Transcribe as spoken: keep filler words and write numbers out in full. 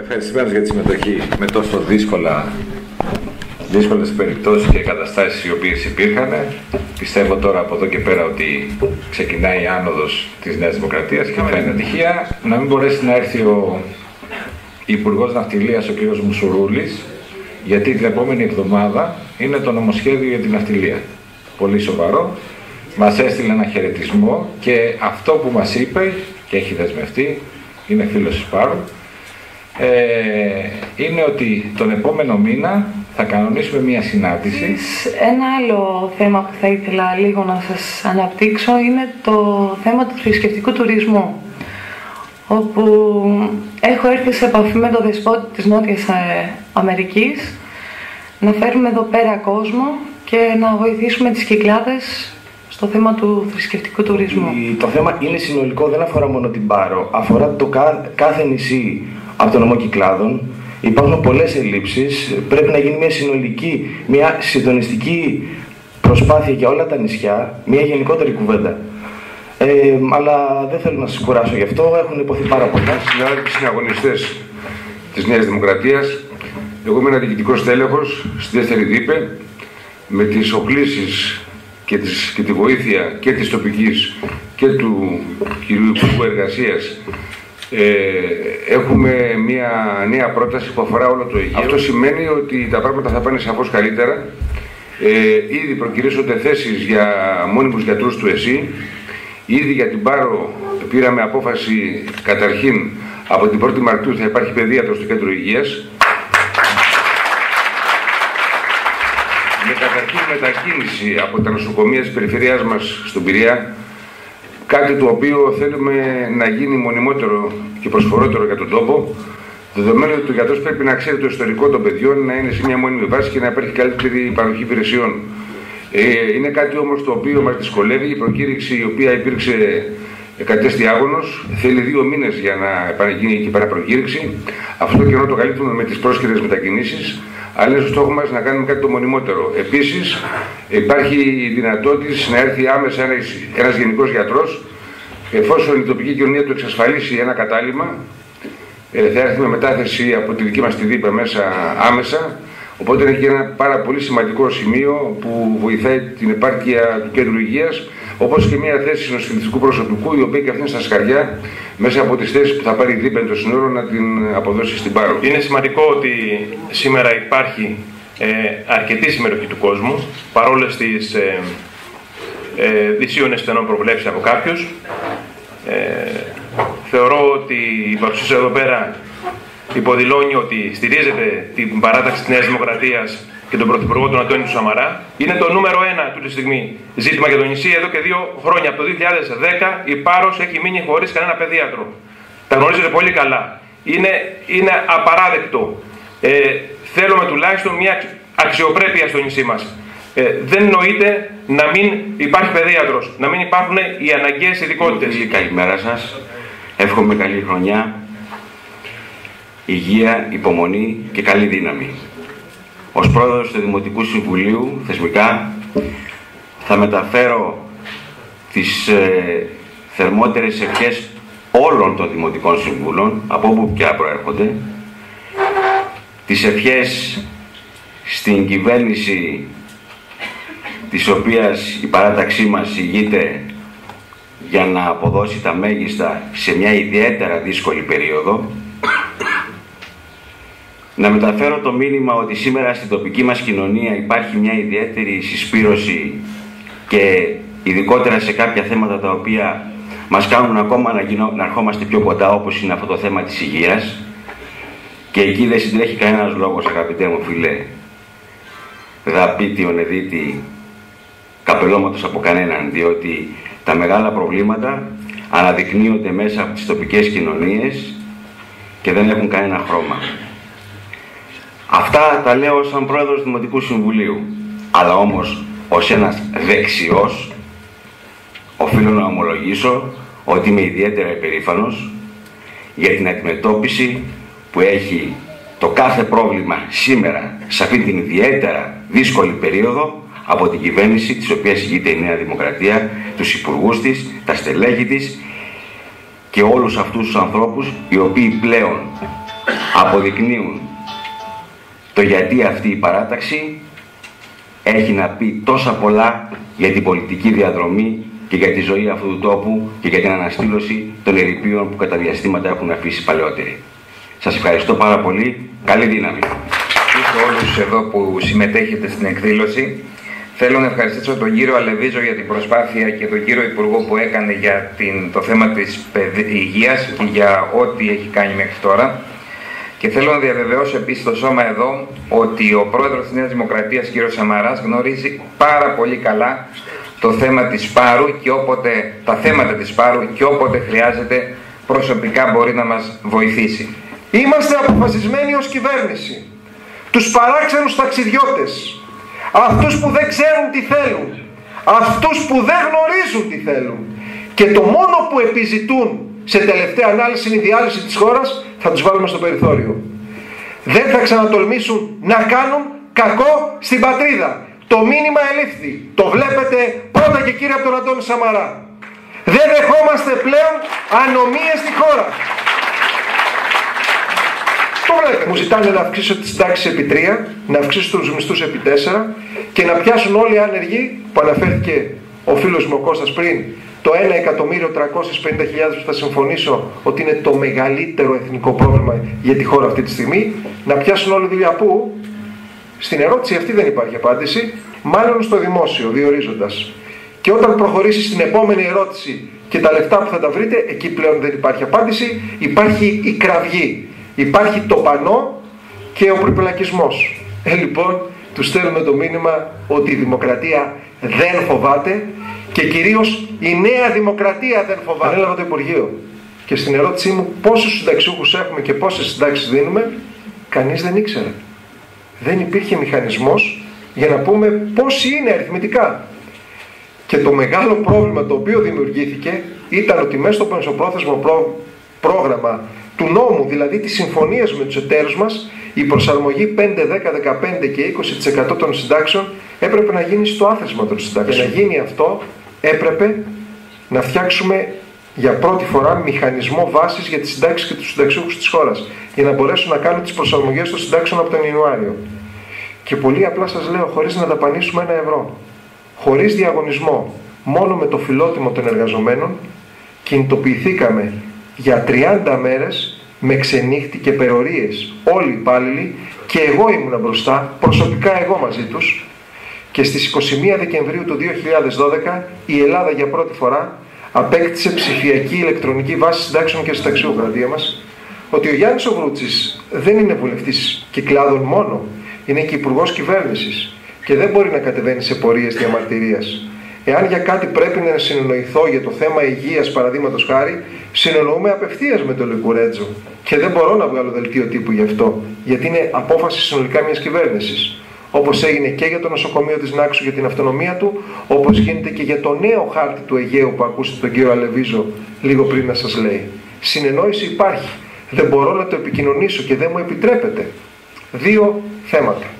ευχαριστημένος για τη συμμετοχή με τόσο δύσκολα, δύσκολες περιπτώσεις και καταστάσεις οι οποίες υπήρχαν. Πιστεύω τώρα από εδώ και πέρα ότι ξεκινάει η άνοδος της Νέας Δημοκρατίας και θα είναι ατυχία να μην μπορέσει να έρθει ο Υπουργός Ναυτιλίας, ο κ. Μουσουρούλης, γιατί την επόμενη εβδομάδα είναι το νομοσχέδιο για την ναυτιλία. Πολύ σοβαρό. Μας έστειλε ένα χαιρετισμό και αυτό που μας είπε και έχει δεσμευτεί, είναι φίλος της Πάρου, ε, είναι ότι τον επόμενο μήνα θα κανονίσουμε μία συνάντηση. Ένα άλλο θέμα που θα ήθελα λίγο να σας αναπτύξω είναι το θέμα του θρησκευτικού τουρισμού, όπου έχω έρθει σε επαφή με τον δεσπότη της Νότιας Αμερικής να φέρουμε εδώ πέρα κόσμο και να βοηθήσουμε τις Κυκλάδες στο θέμα του θρησκευτικού τουρισμού. Το θέμα είναι συνολικό, δεν αφορά μόνο την Πάρο, αφορά το κα, κάθε νησί από το νομό Κυκλάδων. Υπάρχουν πολλές ελλείψεις, πρέπει να γίνει μια συνολική, μια συντονιστική προσπάθεια για όλα τα νησιά, μια γενικότερη κουβέντα. Ε, αλλά δεν θέλω να σας κουράσω γι' αυτό, έχουν υποθεί πάρα πολλά. Συνάδελφοι συναγωνιστές της Νέας Δημοκρατίας, εγώ είμαι ένα διοικητικός τέλεχος στη δεύτερη ΔΥΠΕ, με τις οπλίσεις και, τις, και τη βοήθεια και της τοπικής και του κυρίου Υπουργού Εργασίας. Ε, έχουμε μια νέα πρόταση που αφορά όλο το Αιγαίο. Αυτό σημαίνει ότι τα πράγματα θα πάνε σαφώς καλύτερα. Ε, ήδη προκυρήσονται θέσεις για μόνιμους γιατρούς του ΕΣΥ. Ήδη για την Πάρο πήραμε απόφαση, καταρχήν από την πρώτη Μαρτίου θα υπάρχει παιδίατρος στο κέντρο υγείας. Με καταρχήν μετακίνηση από τα νοσοκομεία της περιφερειάς μας στον Πειραιά, κάτι το οποίο θέλουμε να γίνει μονιμότερο και προσφορότερο για τον τόπο, δεδομένου ότι ο γιατρός πρέπει να ξέρει το ιστορικό των παιδιών, να είναι σε μια μόνιμη βάση και να υπάρχει καλύτερη παροχή υπηρεσιών. Ε, είναι κάτι όμως το οποίο μας δυσκολεύει. Η προκήρυξη η οποία υπήρξε κατέστη άγωνος, θέλει δύο μήνες για να γίνει και παραπροκήρυξη. Αυτό το καιρό το καλύπτουμε με τις πρόσχερες μετακινήσεις, αλλά είναι στο στόχο μας να κάνουμε κάτι το μονιμότερο. Επίσης, υπάρχει η δυνατότητα να έρθει άμεσα ένας, ένας γενικός γιατρός, εφόσον η τοπική κοινωνία του εξασφαλίσει ένα κατάλημα, ε, θα έρθει με μετάθεση από τη δική μας τη ΔΥΠΕ μέσα άμεσα. Οπότε είναι και ένα πάρα πολύ σημαντικό σημείο που βοηθάει την επάρκεια του κέντρου υγείας, όπως και μια θέση νοσηλευτικού προσωπικού, η οποία και αυτή είναι στα σκαριά, μέσα από τις θέσεις που θα πάρει η ΔΥΠΕ το σύνορο να την αποδώσει στην Πάρο. Είναι σημαντικό ότι σήμερα υπάρχει ε, αρκετή συμμετοχή του κόσμου, παρόλες τις ε, ε, δυσίωνες στενών προβλέψεις από κάποιους. Ε, θεωρώ ότι η παρουσία εδώ πέρα υποδηλώνει ότι στηρίζεται την παράταξη της Νέας Δημοκρατίας και τον Πρωθυπουργό τον Αντώνη του Σαμαρά. Είναι το νούμερο ένα του τη στιγμή ζήτημα για το νησί. Εδώ και δύο χρόνια, από το δύο χιλιάδες δέκα, η Πάρος έχει μείνει χωρίς κανένα παιδίατρο. Τα γνωρίζετε πολύ καλά. Είναι, είναι απαράδεκτο. Ε, θέλουμε τουλάχιστον μια αξιοπρέπεια στο νησί μας. Ε, δεν νοείται να μην υπάρχει παιδίατρος, να μην υπάρχουν οι αναγκαίες ειδικότητες. Καλημέρα σας. Εύχομαι καλή χρονιά, υγεία, υπομονή και καλή δύναμη. Ως πρόεδρος του Δημοτικού Συμβουλίου, θεσμικά, θα μεταφέρω τις ε, θερμότερες ευχές όλων των Δημοτικών Συμβούλων, από όπου πια προέρχονται, τις ευχές στην κυβέρνηση της οποίας η παράταξή μας ηγείται για να αποδώσει τα μέγιστα σε μια ιδιαίτερα δύσκολη περίοδο. Να μεταφέρω το μήνυμα ότι σήμερα στην τοπική μας κοινωνία υπάρχει μια ιδιαίτερη συσπήρωση και ειδικότερα σε κάποια θέματα τα οποία μας κάνουν ακόμα να, γινώ, να ερχόμαστε πιο κοντά, όπως είναι αυτό το θέμα της υγείας, και εκεί δεν συντρέχει κανένας λόγος, αγαπητέ μου φίλε, δαπίτη, ονεδίτη, καπελώματος από κανέναν, διότι τα μεγάλα προβλήματα αναδεικνύονται μέσα από τις τοπικές κοινωνίες και δεν έχουν κανένα χρώμα. Αυτά τα λέω σαν πρόεδρος του Δημοτικού Συμβουλίου, αλλά όμως ως ένας δεξιός οφείλω να ομολογήσω ότι είμαι ιδιαίτερα υπερήφανος για την αντιμετώπιση που έχει το κάθε πρόβλημα σήμερα σε αυτή την ιδιαίτερα δύσκολη περίοδο από την κυβέρνηση της οποίας ηγείται η Νέα Δημοκρατία, τους υπουργούς της, τα στελέχη της και όλους αυτούς τους ανθρώπους οι οποίοι πλέον αποδεικνύουν το γιατί αυτή η παράταξη έχει να πει τόσα πολλά για την πολιτική διαδρομή και για τη ζωή αυτού του τόπου και για την αναστήλωση των ερειπίων που κατά διαστήματα έχουν αφήσει παλαιότεροι. Σας ευχαριστώ πάρα πολύ. Καλή δύναμη. Σε όλους εδώ που συμμετέχετε στην εκδήλωση. Θέλω να ευχαριστήσω τον κύριο Αλεβίζο για την προσπάθεια και τον κύριο Υπουργό που έκανε για την, το θέμα της υγείας και για ό,τι έχει κάνει μέχρι τώρα. Και θέλω να διαβεβαιώσω επίσης το σώμα εδώ ότι ο πρόεδρος της Νέας Δημοκρατίας, κ. Σαμαράς, γνωρίζει πάρα πολύ καλά το θέμα της Πάρου και όποτε, τα θέματα της Πάρου και όποτε χρειάζεται προσωπικά μπορεί να μας βοηθήσει. Είμαστε αποφασισμένοι ως κυβέρνηση. Τους παράξενους ταξιδιώτες, αυτούς που δεν ξέρουν τι θέλουν, αυτούς που δεν γνωρίζουν τι θέλουν και το μόνο που επιζητούν σε τελευταία ανάλυση είναι η διάλυση της χώρας, θα τους βάλουμε στο περιθώριο. Δεν θα ξανατολμήσουν να κάνουν κακό στην πατρίδα. Το μήνυμα ελήφθη. Το βλέπετε πρώτα και κύριε από τον Αντώνη Σαμαρά. Δεν δεχόμαστε πλέον ανομίες στη χώρα. Το βλέπετε. Μου ζητάνε να αυξήσω τις συντάξεις επί τρία, να αυξήσω τους μισθούς επί τέσσερα και να πιάσουν όλοι οι άνεργοι, που αναφέρθηκε ο φίλος μου ο Κώστας πριν, το ένα εκατομμύριο τριακόσιες πενήντα χιλιάδες που θα συμφωνήσω ότι είναι το μεγαλύτερο εθνικό πρόβλημα για τη χώρα αυτή τη στιγμή, να πιάσουν όλη δουλειά. Πού? Στην ερώτηση αυτή δεν υπάρχει απάντηση, μάλλον στο δημόσιο, διορίζοντας. Και όταν προχωρήσει στην επόμενη ερώτηση και τα λεφτά που θα τα βρείτε, εκεί πλέον δεν υπάρχει απάντηση, υπάρχει η κραυγή. Υπάρχει το πανό και ο προπελακισμός. Ε, λοιπόν, τους στέλνουμε το μήνυμα ότι η δημοκρατία δεν φοβάται και κυρίως η νέα δημοκρατία δεν φοβάται. Ανέλαβα το Υπουργείο και στην ερώτησή μου πόσους συνταξιούχους έχουμε και πόσες συντάξεις δίνουμε, κανείς δεν ήξερε. Δεν υπήρχε μηχανισμός για να πούμε πόσοι είναι αριθμητικά. Και το μεγάλο πρόβλημα το οποίο δημιουργήθηκε ήταν ότι μέσα στο μεσοπρόθεσμο πρό... πρόγραμμα του νόμου, δηλαδή τις συμφωνίες με τους εταίρους μας, η προσαρμογή πέντε, δέκα, δεκαπέντε και είκοσι τοις εκατό των συντάξεων έπρεπε να γίνει στο άθροισμα των συντάξεων. Για να γίνει αυτό έπρεπε να φτιάξουμε για πρώτη φορά μηχανισμό βάσης για τις συντάξεις και τους συνταξιούχους της χώρας, για να μπορέσουν να κάνουν τις προσαρμογές των συντάξεων από τον Ιανουάριο. Και πολύ απλά σας λέω, χωρίς να δαπανίσουμε ένα ευρώ, χωρίς διαγωνισμό, μόνο με το φιλότιμο των εργαζομένων, κινητοποιηθήκαμε για τριάντα μέρες με ξενύχτη και περορίες όλοι οι υπάλληλοι και εγώ ήμουνα μπροστά, προσωπικά εγώ μαζί τους, και στις είκοσι μία Δεκεμβρίου του δύο χιλιάδες δώδεκα η Ελλάδα για πρώτη φορά απέκτησε ψηφιακή ηλεκτρονική βάση συντάξεων και συνταξιοκρατία μας. Ότι ο Γιάννης ο Βρούτσης δεν είναι βουλευτής κυκλάδων μόνο, είναι και υπουργός κυβέρνησης και δεν μπορεί να κατεβαίνει σε πορείες διαμαρτυρίας. Εάν για κάτι πρέπει να συνεννοηθώ για το θέμα υγείας, παραδείγματος χάρη, συνεννοούμε απευθείας με τον Λικουρέτζο. Και δεν μπορώ να βγάλω δελτίο τύπου γι' αυτό, γιατί είναι απόφαση συνολικά μιας κυβέρνησης. Όπως έγινε και για το νοσοκομείο της Νάξου για την αυτονομία του, όπως γίνεται και για το νέο χάρτη του Αιγαίου που ακούσατε τον κύριο Αλεβίζο λίγο πριν να σας λέει. Συνεννόηση υπάρχει. Δεν μπορώ να το επικοινωνήσω και δεν μου επιτρέπεται. Δύο θέματα.